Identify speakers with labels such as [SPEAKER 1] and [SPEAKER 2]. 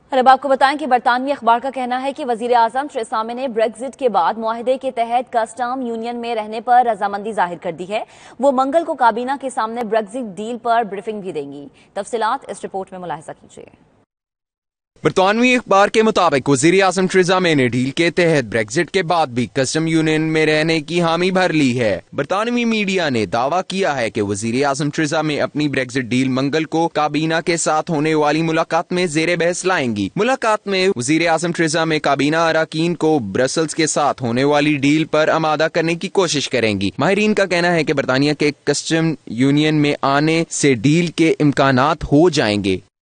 [SPEAKER 1] और अब आपको बताएं कि बरतानवी अखबार का कहना है कि वजीर आजम थेरेसा मे ने ब्रेक्जिट के बाद मुआहदे के तहत कस्टम यूनियन में रहने पर रजामंदी जाहिर कर दी है। वो मंगल को काबीना के सामने ब्रेक्जिट डील पर ब्रीफिंग भी देंगी। तफसीलात इस रिपोर्ट में मुलाहिजा कीजिए।
[SPEAKER 2] बरतानवी अखबार के मुताबिक वजीर आजम थेरेसा मे ने डील के तहत ब्रेक्जिट के बाद भी कस्टम यूनियन में रहने की हामी भर ली है। बरतानवी मीडिया ने दावा किया है कि वजीर आजम थेरेसा मे अपनी ब्रेक्जिट डील मंगल को काबीना के साथ होने वाली मुलाकात में जेर बहस लाएंगी। मुलाकात में वजीर आजम थेरेसा मे काबीना अरकान को ब्रसल्स के साथ होने वाली डील पर आमादा करने की कोशिश करेंगी। माहिरीन का कहना है कि बरतानिया के कस्टम यूनियन में आने से डील के इम्कानात हो जाएंगे।